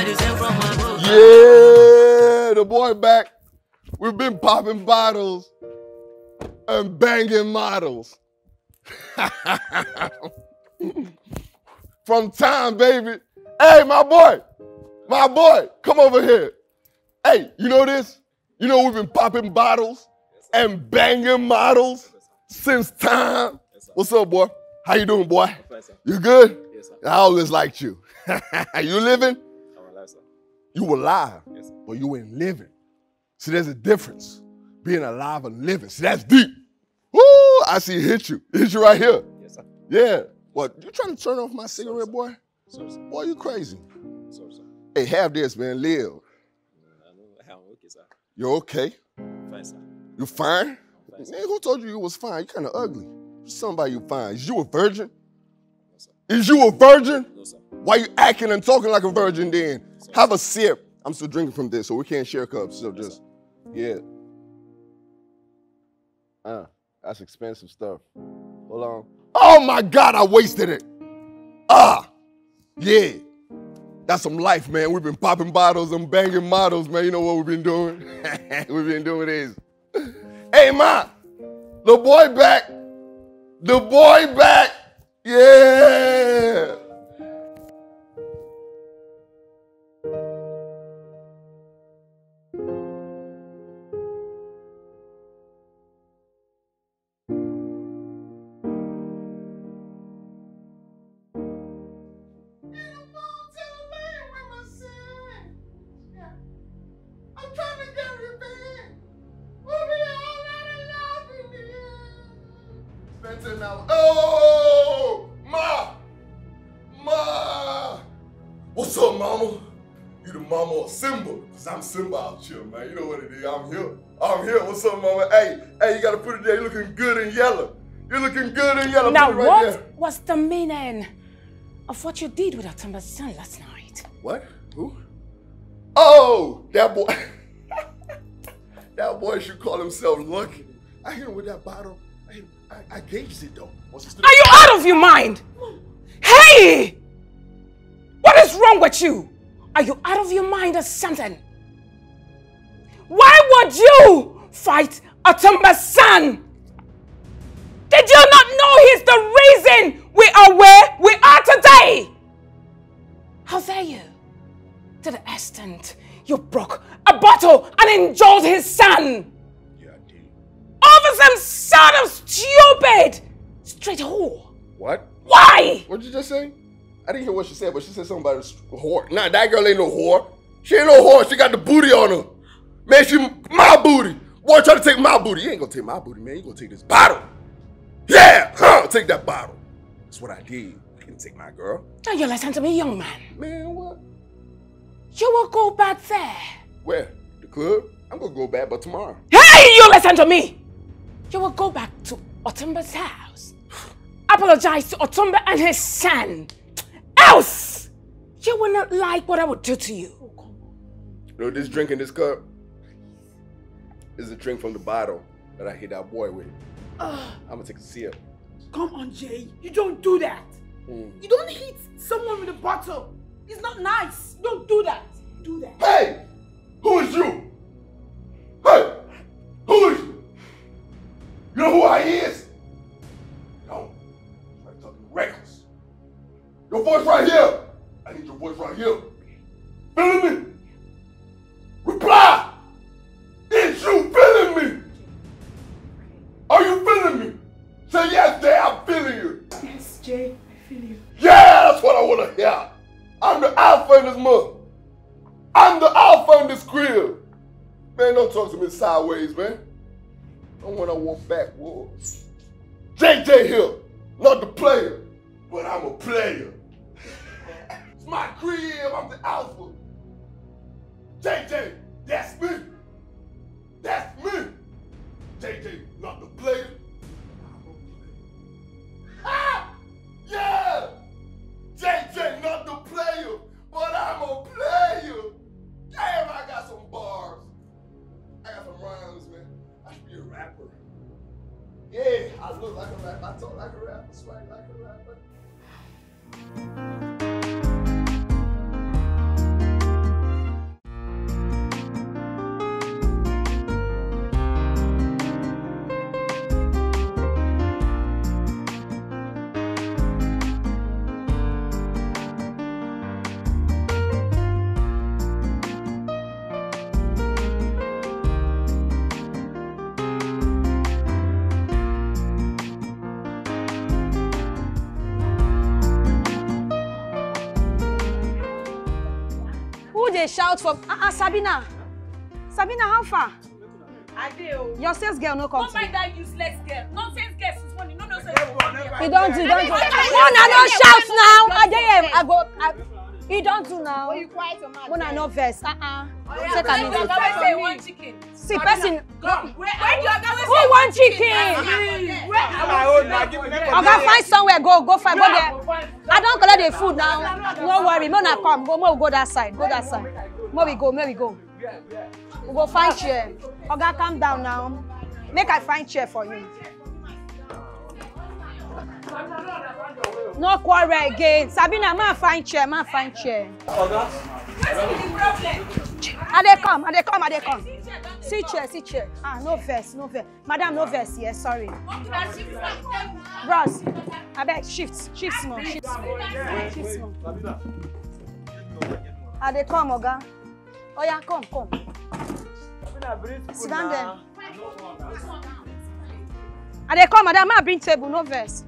Yeah, the boy back. We've been popping bottles and banging models. From time, baby. Hey, my boy, come over here. Hey, you know this? You know we've been popping bottles and banging models since time. What's up, boy? How you doing, boy? You good? Yes, sir. I always liked you. You living? I'm alive, sir. You alive, Yes, sir. but you ain't living. See, there's a difference. Being alive and living. See, that's deep. Woo! I see it hit you. It hit you right here. Yes, sir. Yeah. What, you trying to turn off my cigarette, boy? Sorry, sir. Boy, you crazy. Sorry, sir. Hey, have this, man. Live. I know I'm okay, sir. You're okay? Fine, sir. You fine? Fine, sir. Man, who told you you was fine? You kind of ugly. Somebody you fine. Is you a virgin? No, sir. Is you a virgin? No, sir. Why you acting and talking like a virgin then? Sorry. Have a sip. I'm still drinking from this, so we can't share cups. So just, yeah. That's expensive stuff. Hold on. Oh my God, I wasted it. Yeah. That's some life, man. We've been popping bottles and banging models, man. You know what we've been doing? We've been doing this. Hey, ma, the boy back. The boy back. Yeah. Oh, Ma! What's up, mama? You the mama of Simba, because I'm Simba out here, man. You know what it is. I'm here. What's up, mama? Hey, you got to put it there. You're looking good in yellow. You're looking good in yellow. Now, put it right what there. was the meaning of what you did with Otumba's son last night? What? Who? Oh, that boy. That boy should call himself lucky. I hit him with that bottle. I gauged it, though. Are you out of your mind? Hey! What is wrong with you? Are you out of your mind or something? Why would you fight Otumba's son? Did you not know he's the reason we are where we are today? How dare you? To the extent you broke a bottle and injured his son. Yeah, I did. Over some sort of stupid straight whore. What? Why? What did you just say? I didn't hear what she said, but she said something about a whore. Nah, that girl ain't no whore. She ain't no whore. She got the booty on her. Man, she my booty. Boy, try to take my booty. You ain't gonna take my booty, man. You gonna take this bottle. Yeah, take that bottle. That's what I did. You can't take my girl. Now you listen to me, young man. Man, what? You will go back there. Where? The club? I'm gonna go back, but tomorrow. Hey, you listen to me. You will go back to Otumba's house. Apologize to Otumba and his son. Else, you will not like what I would do to you. You know, this drink in this cup is a drink from the bottle that I hit that boy with. I'm gonna take a sip. Come on, Jay. You don't do that. You don't hit someone with a bottle. It's not nice. Don't do that. Do that. Hey! Who is you? Hey! Who is you? You know who I is? No. I'm talking reckless. Your voice right here. I need your voice right here. Feeling me? Reply! Is you feeling me? Are you feeling me? Say yes, Jay, I'm feeling you. Yes, Jay. I feel you. Yeah, that's what I want to hear. I'm the alpha in this month. I'm the alpha in this crib. Man, don't talk to me sideways, man. Don't want to walk backwards. JJ here, not the player, but I'm a player. It's my crib, I'm the alpha. JJ, that's me. That's me. JJ, not the player. I'm a player. Ah! Yeah! JJ, not the player, but I'm a player. Damn, I got some bars. I got some rhymes, man. I should be a rapper. Yeah, I look like a rapper. I talk like a rapper, swag like a rapper. Who they shout for? Sabina. Sabina, how far? Adeo. Your sales girl no come. Don't mind that useless girl. Nonsense girl since morning. No, You don't do. No, shout now. You don't do now. You quiet your mouth. Mona no verse. Take a minute. Say one chicken. See, person. Who want chicken? Oga, find somewhere. Go find. Go there. I don't collect the food now. No worry. Mona come. Go that side. Go that side. More we go. We go find chair. Oga, calm down now. Make I find chair for you. No quarrel again. Sabina, ma find chair. Oga. Are they come? See chair. No verse. Madam, no verse. Yes, sorry. Bros, I beg, shift small. Are they come, Oga? Oh yeah, come. Sit down there. Are they come, madam? I bring table, no verse.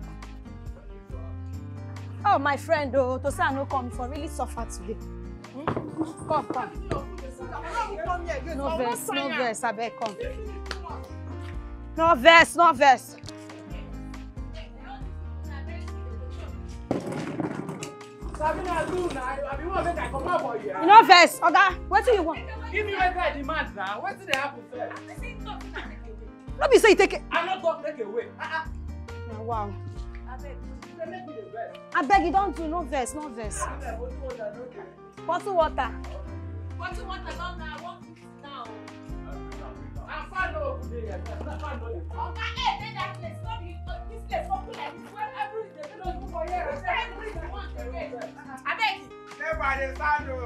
Oh, my friend, Tosa no come for really suffer today. Come. No verse, I beg, come. No verse. No verse, Oga. What do you want? Give me what I demand now. What did they happen, sir? Let me say you take it. I'm not going to take away. Wow. I beg you, don't do no verse. Bottle water. Bottle water now. I want it now. I'm fine over there. That place. Not this place. Popular. Where everything they don't move for here. Everything wants to get. I beg you. Everybody stand up.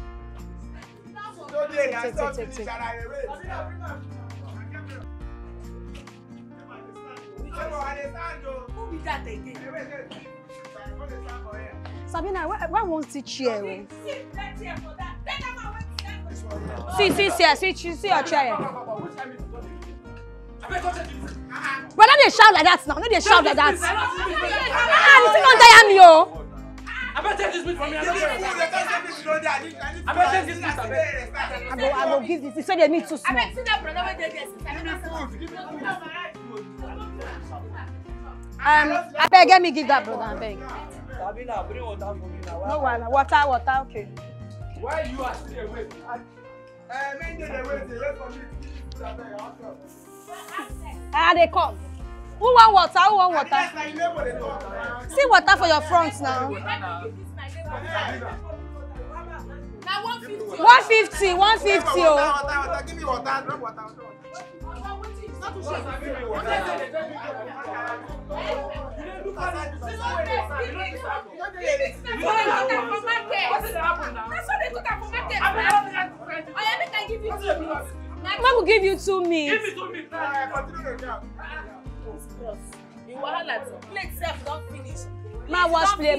Who be that again? Sabina, why won't you chair? Sit that chair for that. Then I'm See your chair. But don't they shout like that now. No, they shout like that. This is not tire me, oh. I better take this meat from me. I will give this. They say the meat too small. I see that brother when they get I beg, let me give that brother. I beg. Sabina, bring water for me now. No water, okay. Why you are still awake? They come. Who want water? See water for your front now. 150, oh. Give me water, drop water. Mom will give you 2 minutes. Give me 2 minutes. Plate self don't finish. Ma wash plate.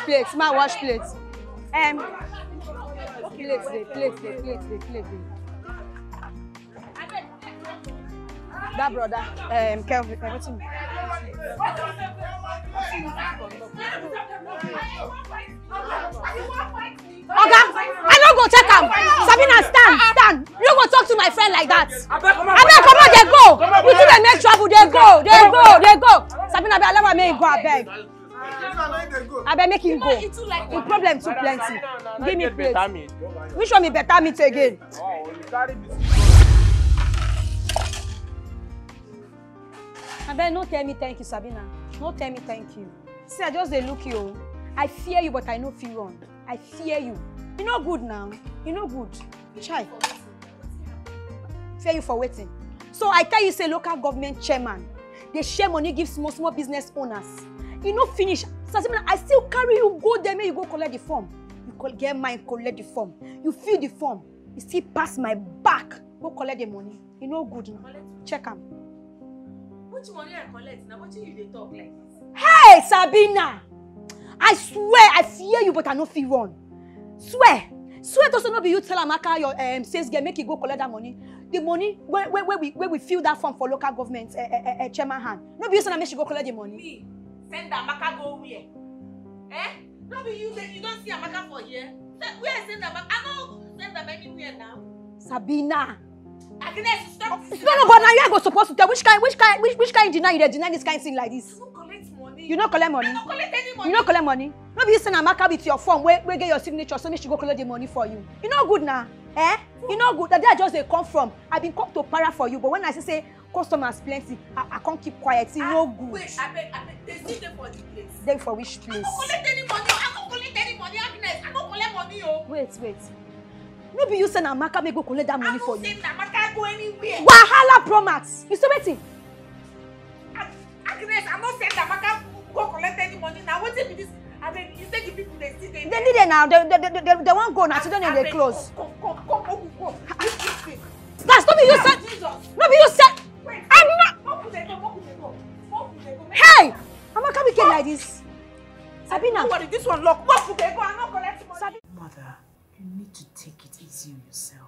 That brother, Kelvin, everything. Oga, I don't go check him. Sabina, stand. You don't go talk to my friend like that. I beg, come on, they go. You think they make trouble? They go. Sabina, allow me make go. I beg, make him go. The problem too plenty. Give me plate. Which one me better meat again? I beg, no tell me thank you, Sabina. No tell me thank you. See, I just look you. I fear you, but I no feel wrong. I fear you. You no good now. You no good. Chai. Fear you for waiting. So I tell you, say local government chairman, they share money, give small business owners. You no finish. So I still carry you, go there, may you go collect the form. You get mine, collect the form. You fill the form. You still pass my back. Go collect the money. You no good now. Check them. Which money I collect now? What do you talk like this? Hey, Sabina! I swear, I fear you, but I no feel wrong. Swear to also not be you tell Amaka your sales girl make you go collect that money. The money where we fill that form for local government chairman hand. No be you say make she go collect the money. Me send Amaka go where? No be you don't see Amaka for here. Where send Amaka? I know send them anywhere now. Sabina. Agnes, stop. No, but now you are supposed to tell which kind deny you deny this kind thing like this. You don't collect money. You don't collect money. I don't collect any money. You don't collect money. No be you send Amaka with your form where get your signature so make she go collect the money for you. You know good now. Eh? You know good. That they just they come from. I've been come to para for you, but when I say customers plenty, I can't keep quiet. It's no good. Wait, I beg. They still there for the place. Then for which place? I don't collect any money. I don't collect any money, Agnes. I don't collect money, oh. Wait. No be you send Amaka make go collect that money for you. I don't send Amaka go anywhere. Wahala Promax. You still waiting? Agnes, I'm not saying Amaka go collect any money. Now what if this? I mean, you said the people they still there. They need it now. They won't go now. So then they close. Come. That's not be you said. Jesus. No be you said. Wait. I'm not. What could they go? Hey! Amaka be get like this. Sabina. Don't worry, this one lock. What could they go? I'm not collecting money. Mother, you need to take it easy on yourself.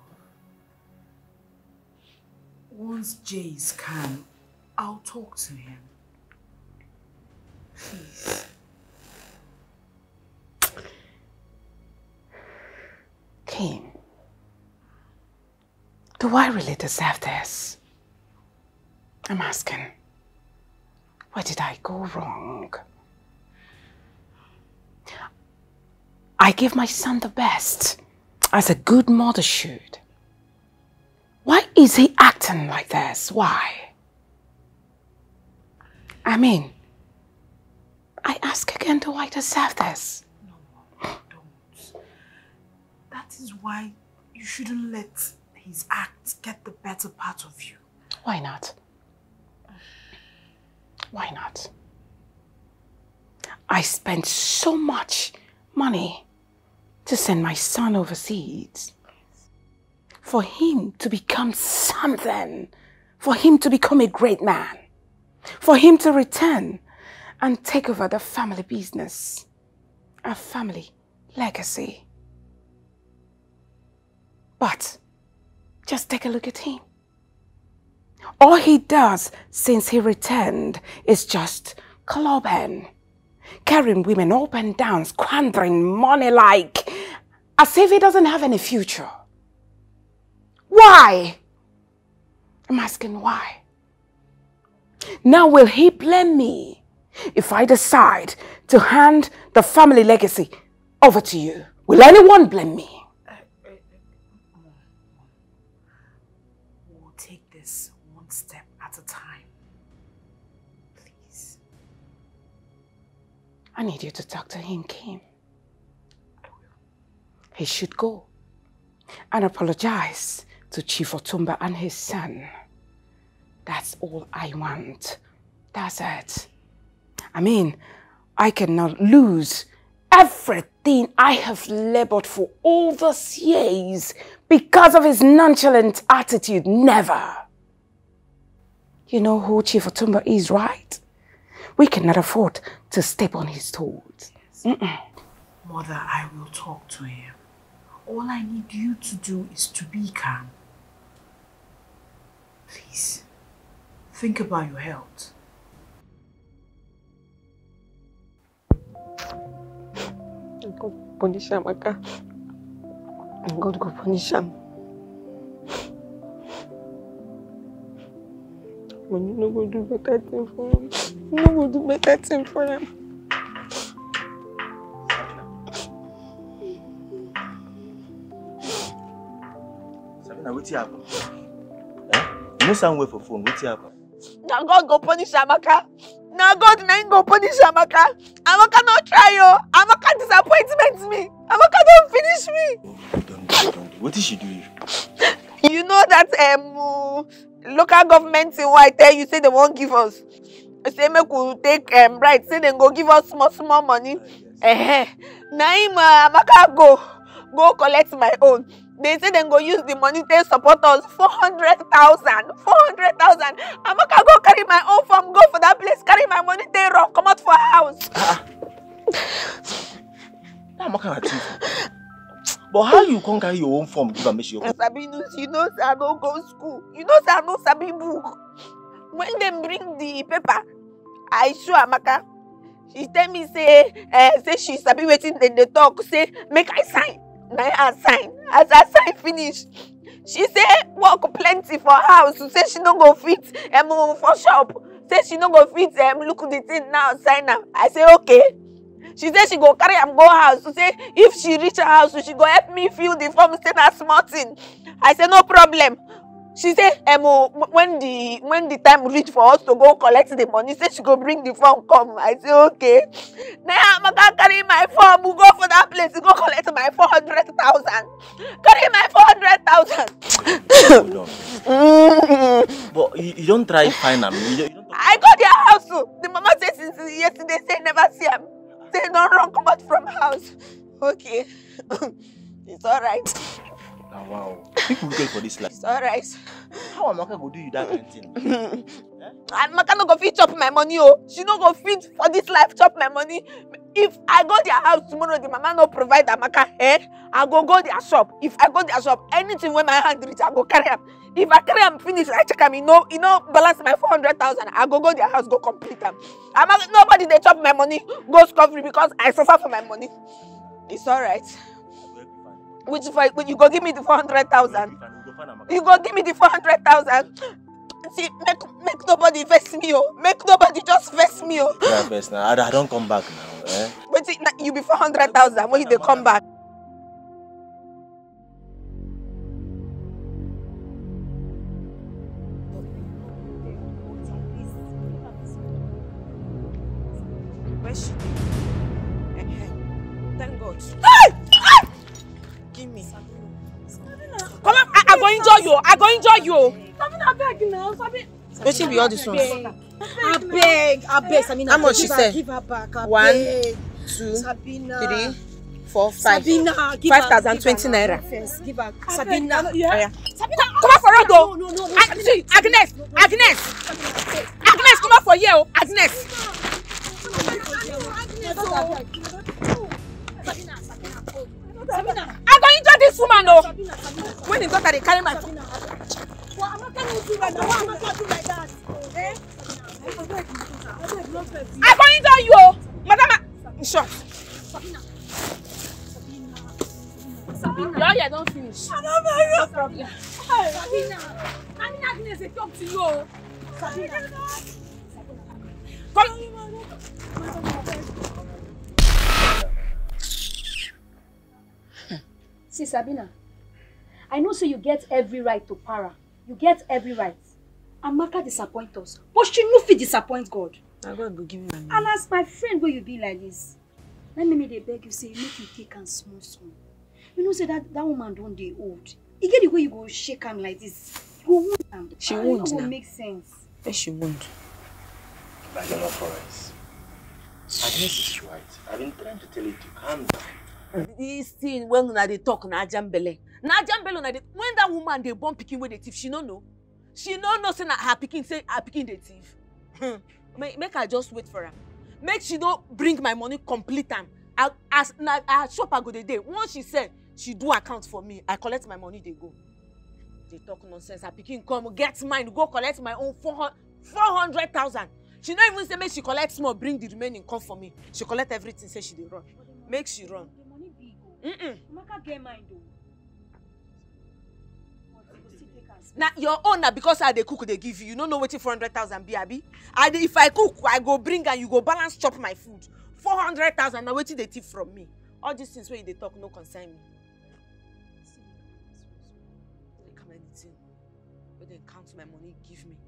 Once Jay is calm, I'll talk to him. Please. Kim, do I really deserve this? I'm asking. Where did I go wrong? I gave my son the best, as a good mother should. Why is he acting like this? Why? I mean, I ask again, do I deserve this? No, don't. That is why you shouldn't let his acts get the better part of you. Why not? Why not? I spent so much money to send my son overseas. For him to become something. For him to become a great man. For him to return and take over the family business. A family legacy. But just take a look at him. All he does since he returned is just clubbing, carrying women up and down, squandering money like as if he doesn't have any future. Why? I'm asking why. Now will he blame me if I decide to hand the family legacy over to you? Will anyone blame me? We'll take this one step at a time. Please. I need you to talk to him, Kim. He should go and apologize to Chief Otumba and his son. That's all I want. That's it. I mean, I cannot lose everything I have labored for all these years because of his nonchalant attitude. Never. You know who Chief Otumba is, right? We cannot afford to step on his toes. Mother, I will talk to him. All I need you to do is to be calm. Please, think about your health. God punish him, Aka. God go punish him. When you no go do better thing for him, you no go do better thing for him. Sabina, what's happening? You know some way for phone. What's happening? Now God go punish Amaka. Now God ain't go punish Amaka. Amaka not try yo. Amaka disappointment me. Amaka don't finish me. Don't do. What did she do? You know that local government thing why I tell you say they won't give us. Say make we take right. Say they go give us small money. Now Amaka go collect my own. They say they go use the money to support us 400,000. 400,000. Amaka go carry my own farm, go for that place, carry my money, they run, come out for a house. Amaka at you. But how you can't carry your own form give a mission? Sabinus, you know I don't go school. You know I know Sabi book. When they bring the paper, I show Amaka. She tell me say she Sabi waiting, then they talk, say make I sign. Now I sign. As I sign finish, she say work plenty for house. Say she no go fit for shop. Say she no go fit look the thing now, sign am. I say okay. She say she go carry am go house. Say if she reach her house, she go help me fill the form, say na small thing. I say no problem. She say when the time reach for us to go collect the money, say she go bring the form come. I say okay. Now Amaka carry my form, we go for that place, go collect my 400,000. Carry my 400,000. Hold on. But you don't try find am. You don't I go their house. The mama say since yesterday, say never see him. Say don't run come out from house. Okay. It's alright. Oh, wow. People go for this life. It's alright. How Amaka go do you that kind of thing? And Amaka no go fit chop my money, oh. She no go fit for this life chop my money. If I go their house tomorrow, the mama no provide Amaka, I go their shop. If I go their shop, anything when my hand reach, I go carry am. If I carry am finish, I check am, you know balance my 400,000. I go their house, go complete am. Nobody they chop my money, go scot-free because I suffer for my money. It's alright. Which you go give me the 400,000? You go give me the 400,000? See, make nobody vex me, oh. Make nobody just vex me, oh. Yeah, best now. I don't come back now, eh? But see, you be 400,000 when they come back. Where's she? Thank God. Hey! Give me. Come on, I go enjoy you. I go enjoy you. Sabina, beg now. Sabina. What should be all this one? I beg, Sabina. How much she said? Give her back. 1, 2, Sabina. 3, 4, 5. Sabina, 5,020 naira. First, give her. Sabina. Yeah. Sabina, come on for road, though. No. See, Agnes, come on for here, oh. Agnes. Sabina. I'm going to this woman, oh. When you got her, they carry my phone. Well, I'm not going to do like that. I'm not going to do like that. Eh? I'm going to you, oh. Madam, shut. Sabina. Your ear don't finish. No problem. Sabina. I mean, Agnes, they talk to you. Sabina. Come. See, Sabina, I know so you get every right to para. You get every right. Amaka disappoint us, but she no fit disappoint God. I'm going to give me my money. And as my friend, where you be like this, let me they beg you say make you take am small. You know say that woman don't dey old. You get the way you go shake am like this. You go wound am. She wound now. It now. go make sense. Where she wound? Like a lot for us. Agnes is right. I've been trying to tell you to calm down. This thing when they talk na jambele. Na jambele na when that woman they born pikin with the thief, she no know. She no know say na her pikin say her pikin the thief. Make her just wait for her. Make she don't bring my money complete time. As na her shop I go the day. Once she said she do account for me, I collect my money, they go. They talk nonsense. Her pikin come get mine, go collect my own 400,000. She don't even say make she collect small, bring the remaining come for me. She collect everything, say she dey run. Make she run. The money big. Mm-mm. Amaka get mine though. Now your own na because I dey cook they give you. You don't know what 400,000 be abi. If I cook, I go bring and you go balance chop my food. 400,000 now waiting they thief from me. All these things where they talk no concern me. They come anything. When they count my money, give me.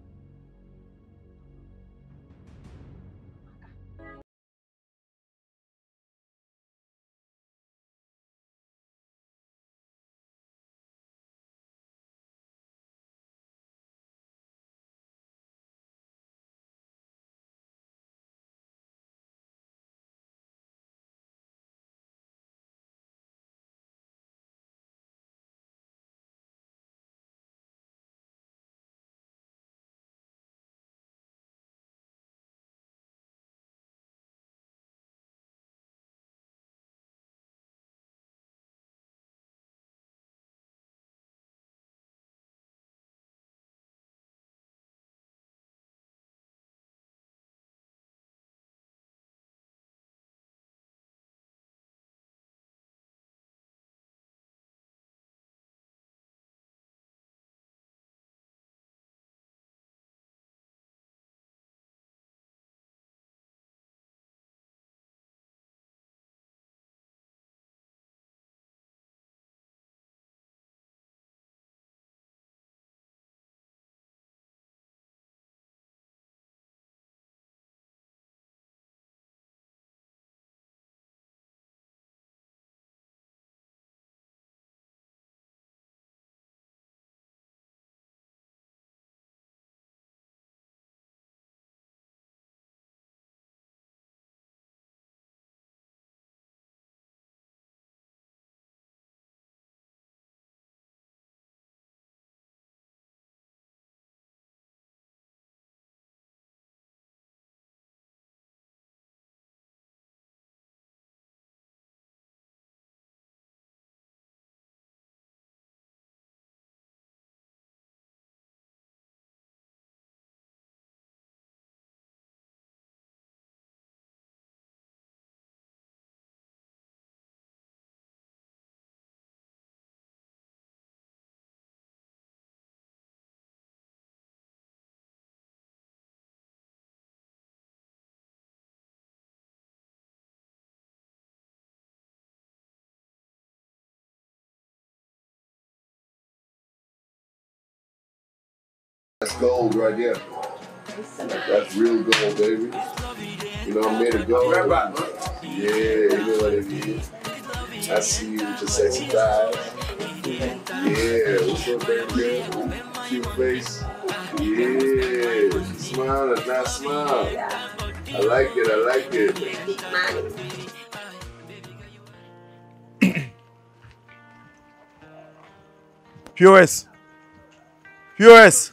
That's gold right there. That's real gold, baby. You know I'm made of gold. Yeah, you know what it is. I see you with your sexy thighs. Yeah, what's up, baby girl? Cute face. Yeah, smile or not smile. I like it, I like it. POS. POS.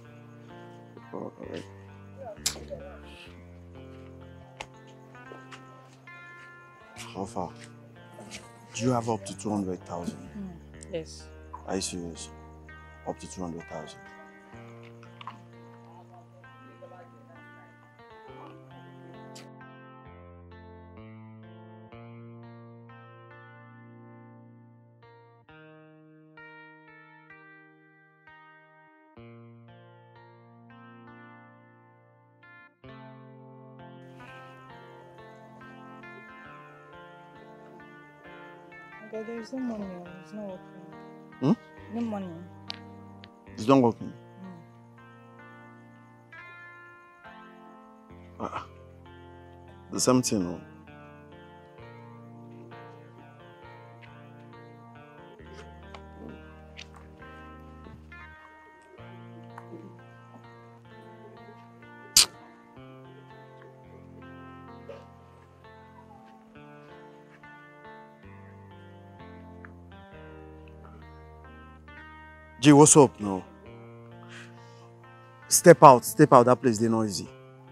How far? Do you have up to 200,000? Yes. Are you serious? Up to 200,000. Okay, there is no money. It's not working. No money. It's not working. The same thing. No? G, what's up? No. Step out, that place, they're noisy.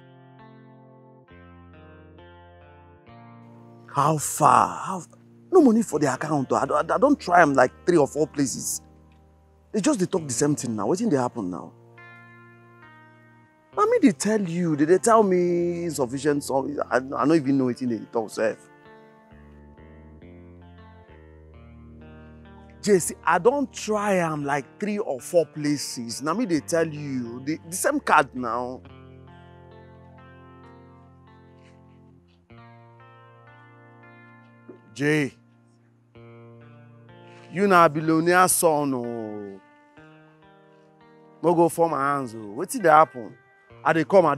How far? No money for the account. I don't try them like 3 or 4 places. They talk the same thing now. What thing they happen now? I mean, they tell you, they tell me insufficient. So I don't even know what they talk, self. Jesse, I don't try them like 3 or 4 places. Now me they tell you the same card now. Jay, you na billionaire son oh. No go for my hands oh. What did happen? I they come.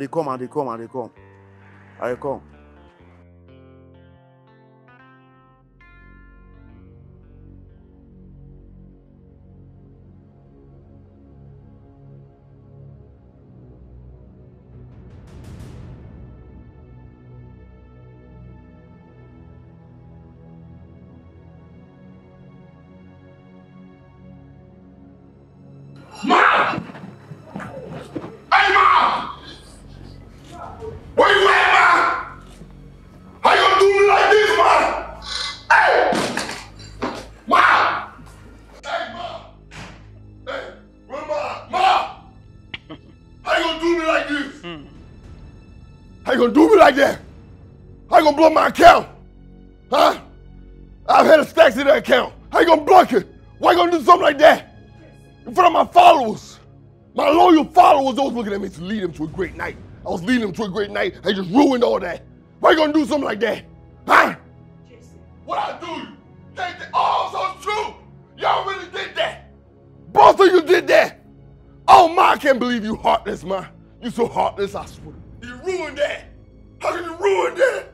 Blow my account, huh? I've had a stacks in that account. How you gonna block it? Why you gonna do something like that? In front of my followers, my loyal followers, those looking at me to lead them to a great night. I was leading them to a great night. They just ruined all that. Why you gonna do something like that? Huh? What I do? Oh, so true. Y'all really did that. Both of you did that. Oh my, I can't believe you heartless, man. You so heartless, I swear. You ruined that. How can you ruin that?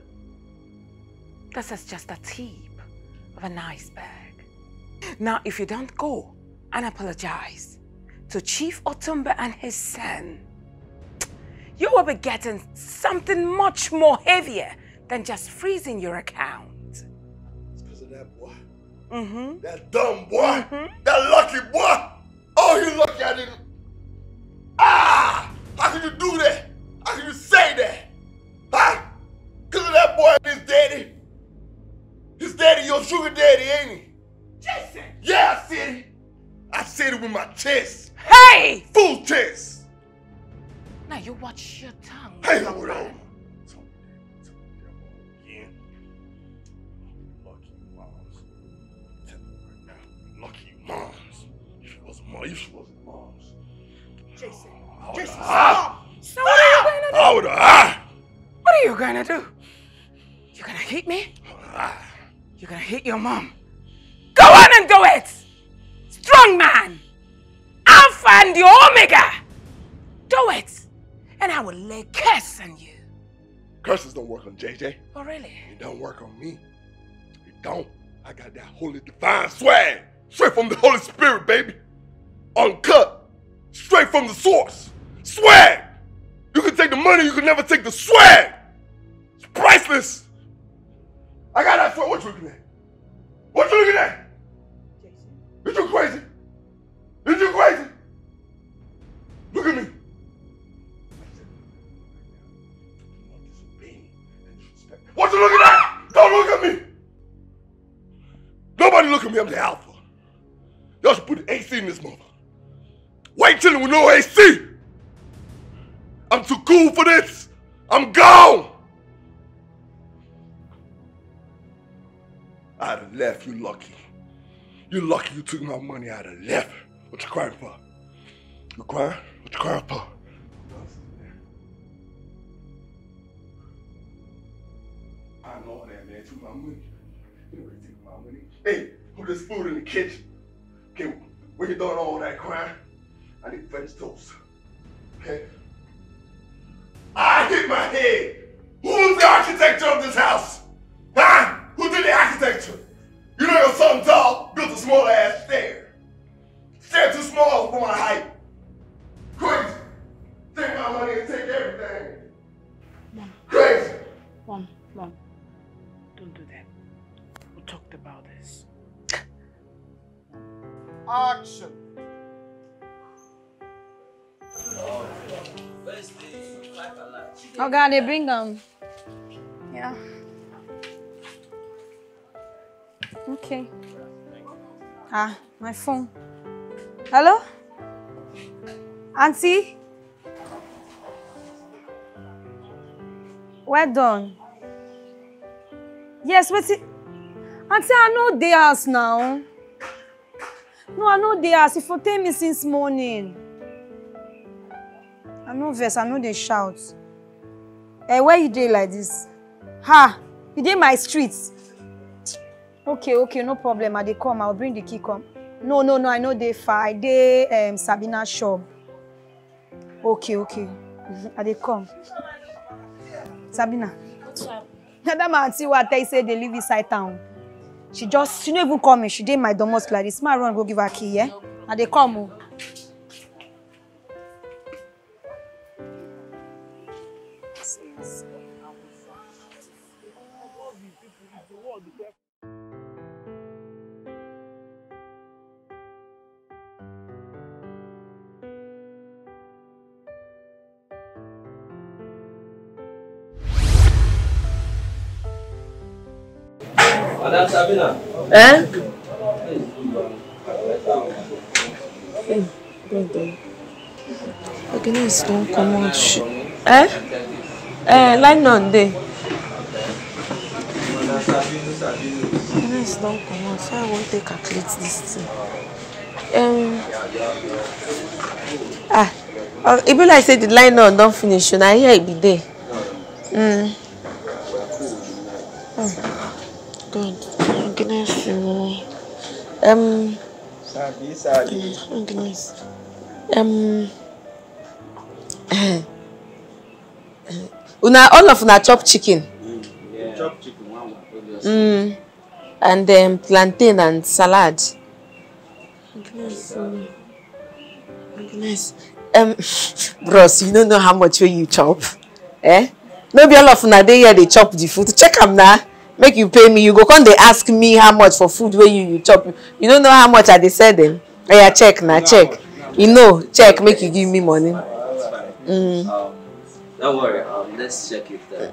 This is just a tip of an iceberg. Now, if you don't go and apologize to Chief Otumba and his son, you will be getting something much more heavier than just freezing your account. It's because of that boy. That dumb boy. That lucky boy. Oh, you lucky I didn't. Ah! How can you do that? How can you say that? Huh? Because of that boy and his daddy. His daddy, your sugar daddy, ain't he? Jason! Yeah, I said it. I said it with my chest. Hey! Full chest. Now you watch your tongue. Hey, hold on. Lucky moms. Tell me right now. Lucky moms. If it wasn't moms. Jason. Jason, stop! So what are you going to do? What are you going to do? You going to hit me? You're going to hit your mom. Go on and do it! Strong man! Alpha and the Omega! do it. And I will lay curse on you. Curses don't work on JJ. Oh, really? It don't work on me. It don't. I got that holy divine swag. Straight from the Holy Spirit, baby. Uncut. Straight from the source. Swag. You can take the money, you can never take the swag. It's priceless. I got that swag. What you looking at? What you looking at? Is you crazy? Is you crazy? Look at me. What you looking at? Don't look at me. Nobody look at me. I'm the alpha. Y'all should put the AC in this mother. Wait till it with no AC. I'm too cool for this. I'm gone. I'd have left. You lucky. You lucky you took my money. I'd have left. What you crying for? You crying? What you crying for? I know that man took my money. You know he took my money. Hey, put this food in the kitchen. Okay, when you doing all that crying, I need French toast. Okay? I hit my head. Who's the architecture of this house? Huh? Who did the architecture? You know you're something tall, built a small ass stair. Stair too small for my height. Crazy. Take my money and take everything. Mom. Crazy. Mom. Don't do that. We talked about this. Action. Oh God, they bring them. Yeah. Okay. Ah, my phone. Hello? Auntie? Well done. Yes, wait. Auntie, I know they house now. No, I know they house. If you tell me since morning. I know verse, I know they shout. Where you dey like this? Ha! You dey my streets. Okay, no problem. I dey come. I'll bring the key come. No, I know they far. I dey Sabina shop. Okay. I dey come. Sabina. That my auntie what I say they live inside town. She no even call me. She dey my domos like this. My run go give her key, yeah? I dey come. Madam Sabina. Agnes don't come out. Line on there. Agnes don't come out. So I want to calculate this thing. It be like say the line on don't finish. Now here it be there. God, goodness, goodness. All of una chop chicken. Yeah. Chop chicken, one. And plantain and salad. Goodness. Bros, you don't know how much you chop. No be all of una dey here they chop the food. Check them now. Make you pay me. You go come they ask me how much for food where you chop. You don't know how much I they sell them. Yeah, check now, check. You know, check. Make you give me money. Don't worry. Let's check it there.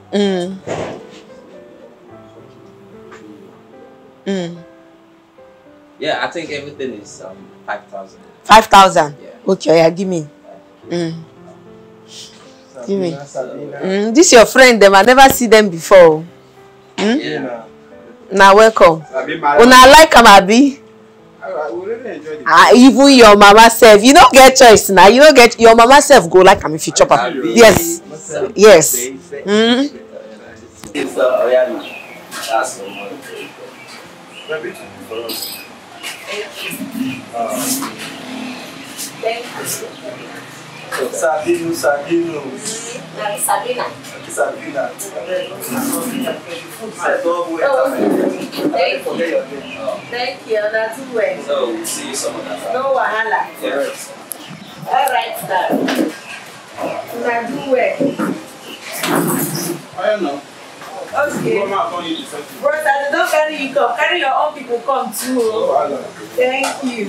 Yeah, I think everything is 5,000. 5,000. Yeah. Okay, yeah, give me. Give me. This your friend them. I never see them before. Yeah. Now welcome. Una like am abi? Even your mama self. You don't get choice now. You don't get your mama self go like am if you chop am. Yes. Yes. Sabino. Sabina. Thank you. That's well. So we'll see you some other time. No wahala. Yes. All right, sir. That's well. I know. Okay. Brother, don't carry you come. Carry your own people come too. Thank you.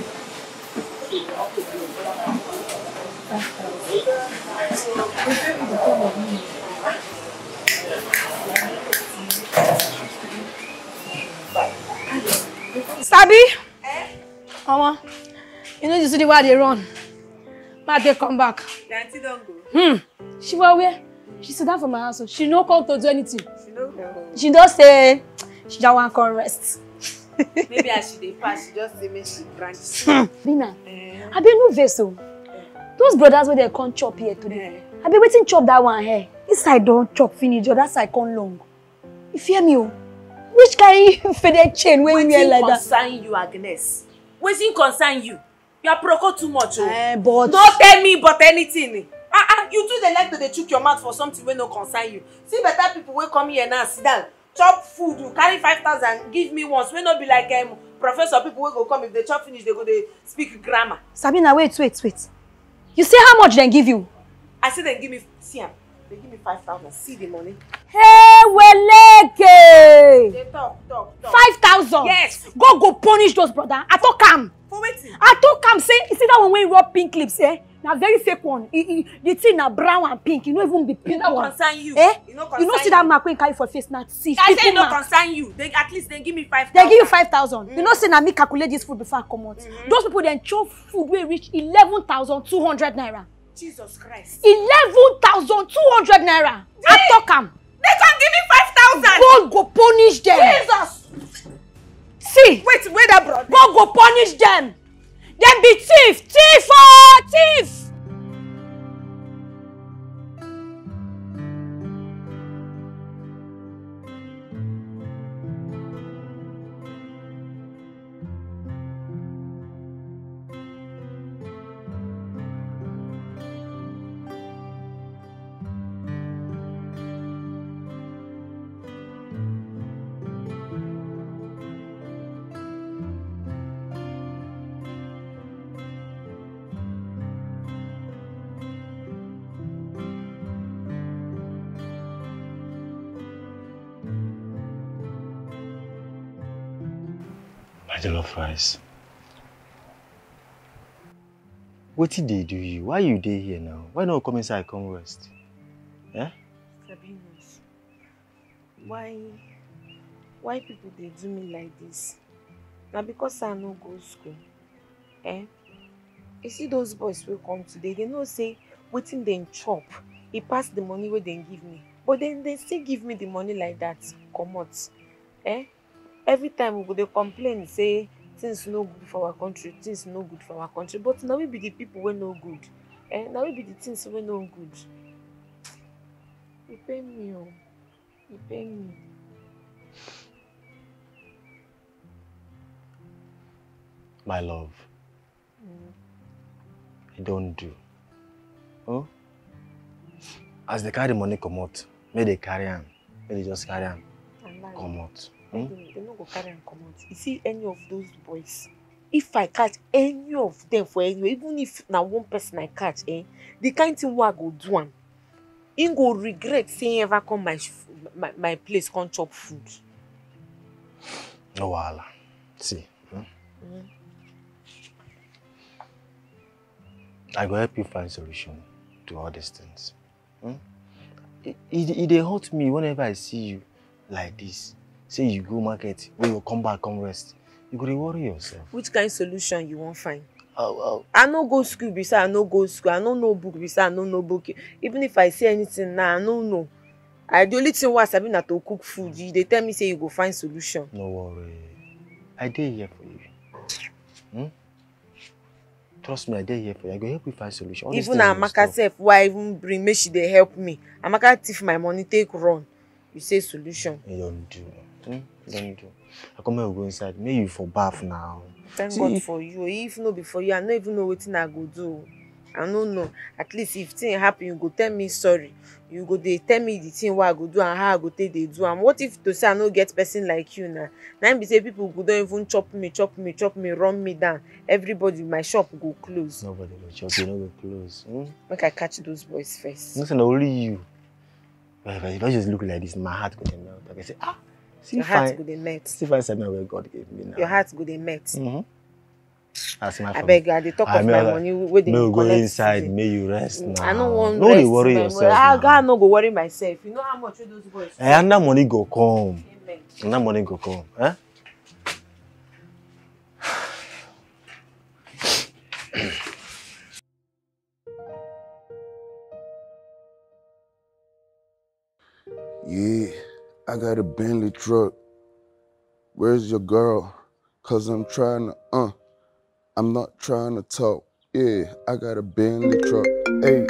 Sabi? Mama, you know you see the way they run. But they come back. The auntie don't go. She was where? She sit down for my house. She no come to do anything. She don't go. She just say she just want to come rest. Maybe as she dey pass, she just say make she branch. Bina, I be no vessel. Those brothers where they come chop here today. I be waiting chop that one here. This side don't chop finish, or that side come long. You fear me? Which kind of faded chain when you wear like that? Concern you, Agnes. Wetin concern you? You are proco too much. But don't tell me but anything. You do the like to dey chook your mouth for something wey no concern you. See better people wey come here now sit down, chop food, you carry 5,000, give me once. We no be like professor people wey go come if they chop finish they go dey speak grammar. Sabina, wait. You say how much they give you? I say they give me they give me 5,000. See the money. Hey, Weleke! They talk. 5,000? Yes. Go punish those brother. I talk am. For wetin? I talk am say, you see that one when you rub pink lips, eh? Na very fake one. The thing na brown and pink. You no even be pink one. It no concern you. Eh? You no see that mark when you carry for face na see. I say no concern you. At least they give me 5,000. They give you 5,000. You know say na me calculate this food before I come out. Those people then chop food wey reach 11,200 naira. Jesus Christ. 11,200 naira. I talk am. They can give me 5,000. God go punish them. Jesus. See. Wait, where that brought? God go punish them. Them be thief. Thief. Jollof rice. What did they do you? Why you dey here now? Why not come inside, come rest? Eh? Sabinos, why people they do me like this? Now because I no go school. Eh? You see those boys will come today, they know say waiting them chop. He pass the money where they give me. But then they still give me the money like that. Come out. Eh? Every time we go they complain, say things no good for our country, things no good for our country. But now we be the people we no good. Now we be the things we no good. You pay me, oh. You pay me. My love. I don't do. Oh? As they carry money come out, may they carry on. May they just carry on. Come out. They no go carry and come out. You see any of those boys, if I catch any of them for anywhere, even if now one person I catch, the kind thing what I go do one, he go regret saying ever come my place can't chop food. No wahala. See. I go help you find solution to all these things. It hurt me whenever I see you like this. Say you go market, when you come back, come rest. You gotta worry yourself. Which kind of solution you won't find? I no go school beside I no go school. I no know book beside I no know book. Even if I see anything now, I no know. The only thing was I na to cook food. They tell me say you go find solution. No worry. I dey here for you. Trust me, I dey here for you. I go help you find solution. Even Amaka self, why even bring me? She dey help me. Amaka thief my money, take run. You say solution. You don't do. Don't do. I come here, we go inside. May you for bath now. Thank God for you. If no be for you, I don't even know what I go do. I don't know. At least if thing happen, you go tell me sorry. You go dey tell me the thing what I go do and how I go take dey do. And what if to say I no get person like you now? Now be say people go don't even chop me, run me down. Everybody, my shop go close. Nobody will chop you, no go close. Make I catch those boys first. Nothing, only you. But if I just look like this, my heart go melt. I can say, see your heart go dey melt. See fine semen where God gave me now. Your heart go dey melt. That's my I beg, I dey talk of my money wey dey collect. Go inside, may you rest now. I don't want no rest. No worry yourself. I no go worry myself. You know how much those boys. And that money go come. Amen. And that money go come. Huh? Yeah, I got a Bentley truck. Where's your girl? Cause I'm trying to, I'm not trying to talk. Yeah, I got a Bentley truck. Hey.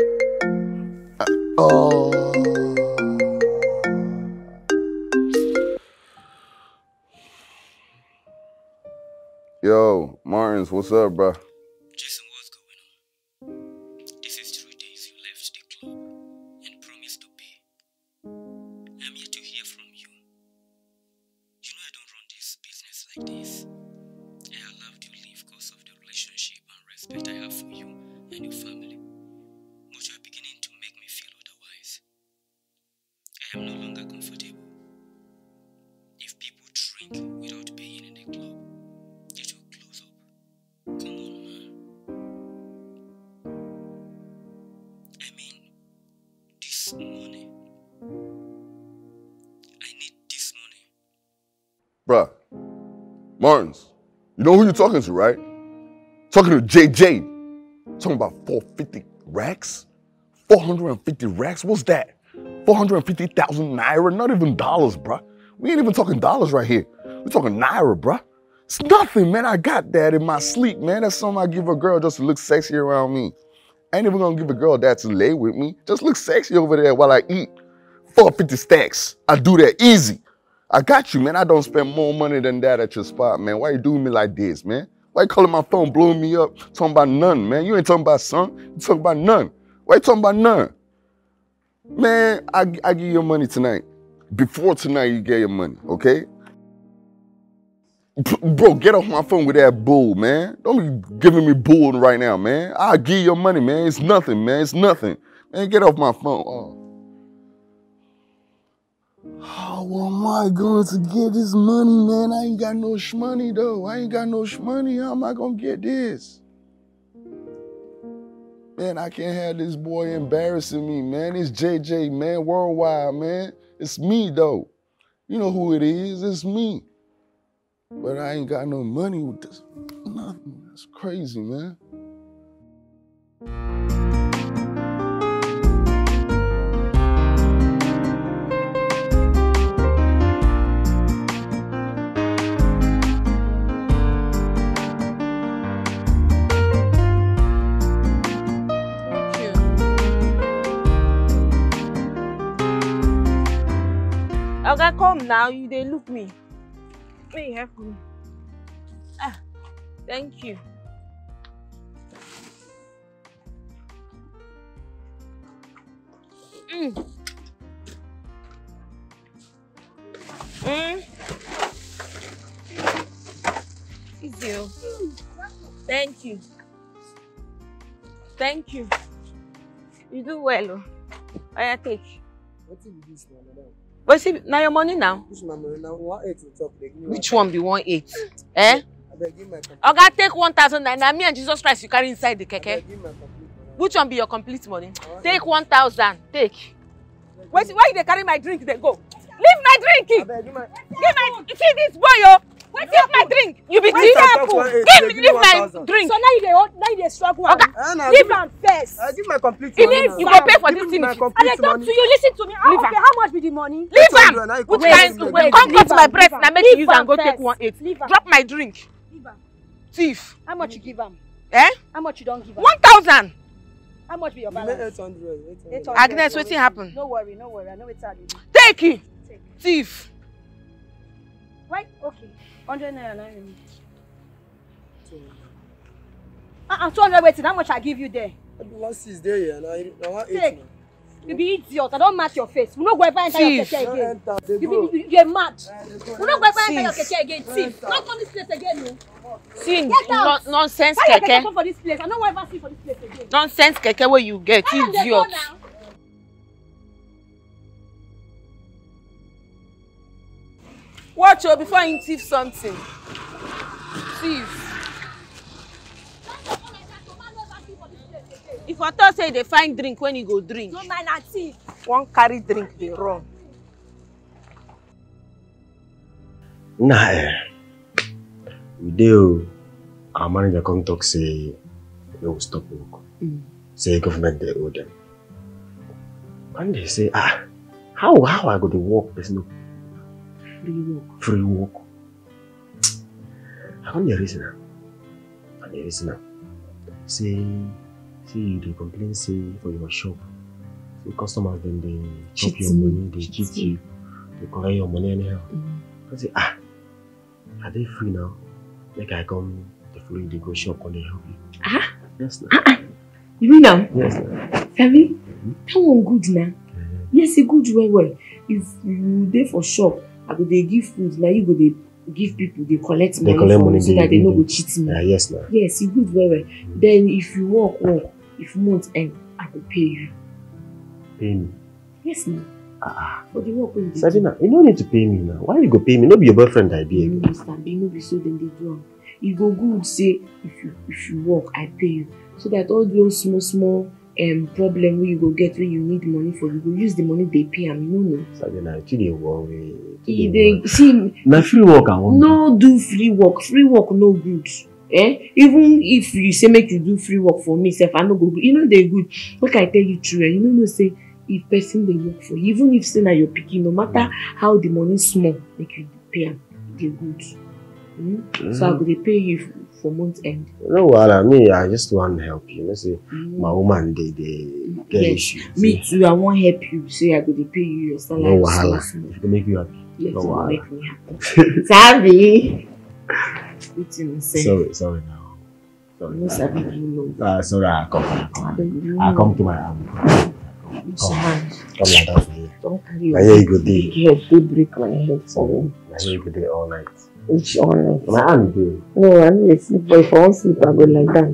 Yo, Martins, what's up, bro? Jason, what's going on? This is 3 days you left the club and promised to pay. I'm here to hear from you. You know I don't run this business like this. I allowed you leave because of the relationship and respect I have for you and your family. But you are beginning to make me feel otherwise. I am no longer comfortable. If people drink without paying in the club, it will close up. Come on, man. I mean, this money. I need this money. Bruh, Martins, you know who you're talking to, right? Talking to JJ. Talking about 450 racks? 450 racks? What's that? 450,000 naira? Not even dollars, bruh. We ain't even talking dollars right here. We're talking naira, bruh. It's nothing, man. I got that in my sleep, man. That's something I give a girl just to look sexy around me. I ain't even gonna give a girl that to lay with me. Just look sexy over there while I eat. 450 stacks. I do that easy. I got you, man. I don't spend more money than that at your spot, man. Why you doing me like this, man? Why you calling my phone, blowing me up, talking about none, man? You ain't talking about some. You talking about none. Why you talking about none? Man, I give you your money tonight. Before tonight, you get your money, okay? Bro, get off my phone with that bull, man. Don't be giving me bull right now, man. I'll give you your money, man. It's nothing, man. It's nothing. Man, get off my phone. How am I going to get this money, man? I ain't got no shmoney, though. I ain't got no shmoney. How am I going to get this? Man, I can't have this boy embarrassing me, man. It's JJ, man, worldwide, man. It's me, though. You know who it is. It's me. But I ain't got no money with this. Nothing. That's crazy, man. Oga, come now. You dey look me. May you help me? Thank you. Easy. Thank you. Thank you. You do well. I take. What is this now, madam? But see, now your money now. Which my money now? 1.8 to talk. Which one be 1.8? Eh? Oga, take 1,000 naira. Me and Jesus Christ you carry inside the keke. Which one be your complete money? Take 1,000. Take. Wait, why they carry my drink? They go. Leave my drink. Give my. See this boy, yo. Wait, take my drink. You be thief. Leave my drink. So now you struggle. Okay. Leave am first. I give my complete money. You go pay for this thing. And I talk to you. Listen to me. Okay, how much be the money? Leave am. Which kind? Come cut my breast and make you use and go take 1.8. Drop my drink. Thief. How much you give am? Eh? How much you don't give am? 1,000. How much be your balance? 800. Agnes, wetin happen? No worry. I know it's hard. Take it. Thief. Right? Okay. 100 naira. 200 waiting. How much I give you there? Everyone sees there here. Now what Take. You be idiot. I don't match your face. We no go ever enter your keke again. You're mad. We no go ever enter your keke again. Thief. Not come this place again, no. See, nonsense Why you keke. come for this place? I don't want ever see for this place again. Nonsense keke where you get, idiot. Watch out before you thief something. Thief. If I thought say they find drink when you go drink. No man, I thief. One carry drink, they run. Nah, we do. Our manager come talk say they will stop work. Say government they owe them. And they say, how I go to work? There's no free work. I can't reason now. Say they complain say for your shop. Say customers then they chop your money, they cheat you, they collect your money anyhow. I say, are they free now? Like I come the following day go shop and they help you. Yes, now. You mean now? Yes, now. Sabi, that one good now. Yes, it good well. If you dey for shop, I go dey give food. Now you go dey give people, they collect money so that they no go cheat me. Yes, now. Yes, it good well. Then if you work, if month end, I go pay you. Pay me? Yes, now. For the work when you Sabina, you don't need to pay me now. Why you go pay me? No be your boyfriend I be again. No be so then they do. You go good say if you work, I pay you. So that all those small problem where you go get when you need money for, you go use the money they pay and you know. Sabina, you dey worry. See, na free work I want. No do free work. Free work no good. Even if you say make you do free work for me, self I no go good. You know they good. Like I tell you true, you know say if person they work for you, even if say na your picking, no matter how the money small, make you pay them, they good. So I go dey pay you for month end. No, well, me, I just want to help you. Let's say my woman they get issues. Me too, I want help you. Say I go dey pay you your salary. No wahala. If it make you happy. Yes, no wahala. wahala. Make me happy. Sabi. Sorry now. Sorry. No sabi you know. Sorry, I come to my Come like that for you. Don't carry your head. Good day. Head, they break my head. I hear you good day all night. Which all night? My hand do. No, I need to sleep, but if I won't sleep, I go like that.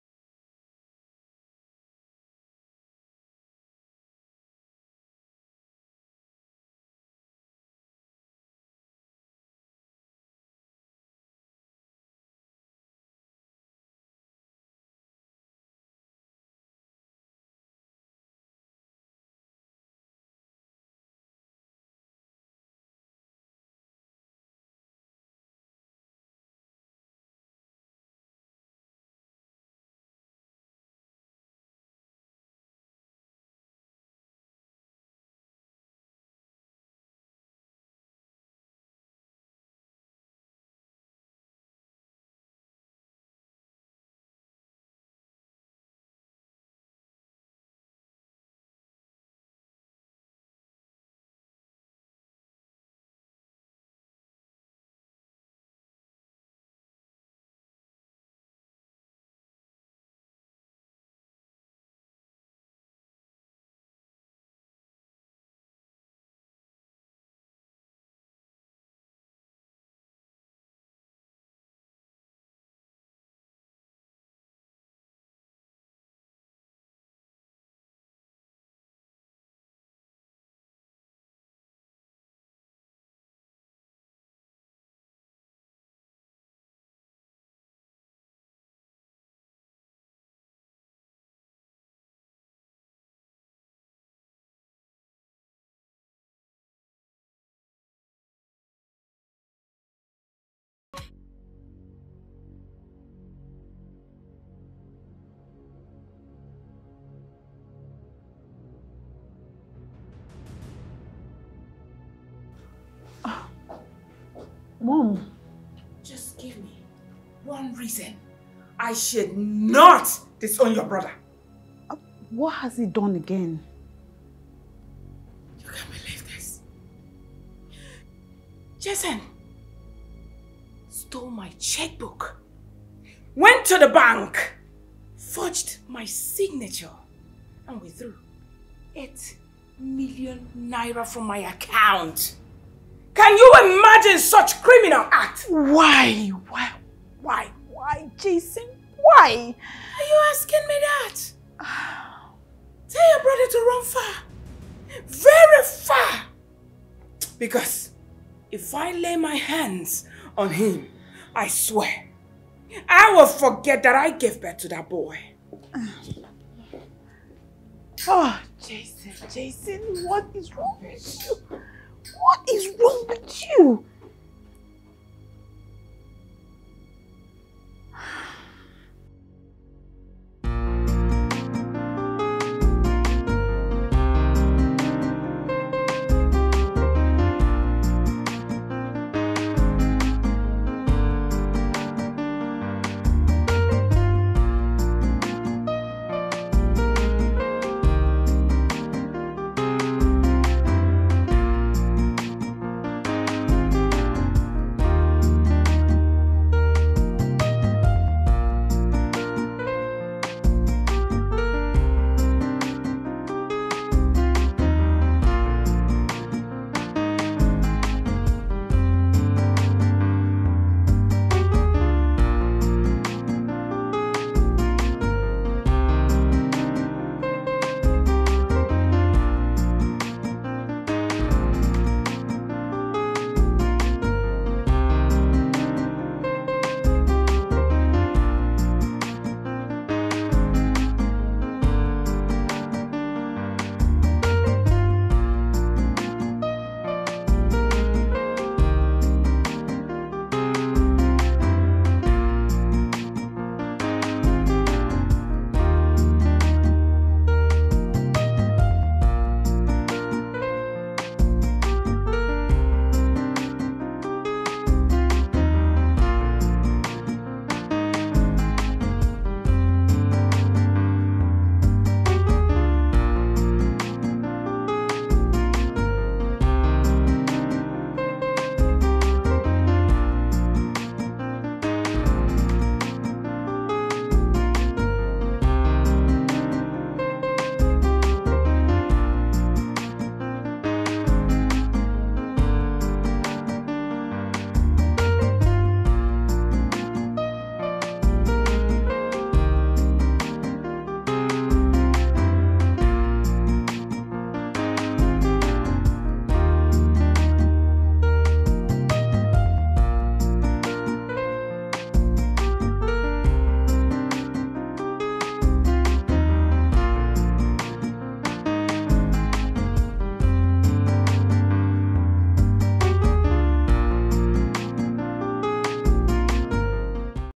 Mom. Just give me one reason I should not disown your brother. What has he done again? You can't believe this. Jason stole my checkbook, went to the bank, forged my signature and withdrew 8 million naira from my account. Can you imagine such criminal act? Why, Jason? Why? Are you asking me that? Tell your brother to run far. Very far. Because if I lay my hands on him, I swear, I will forget that I gave birth to that boy. Oh, Jason, what is wrong with you? What is wrong with you?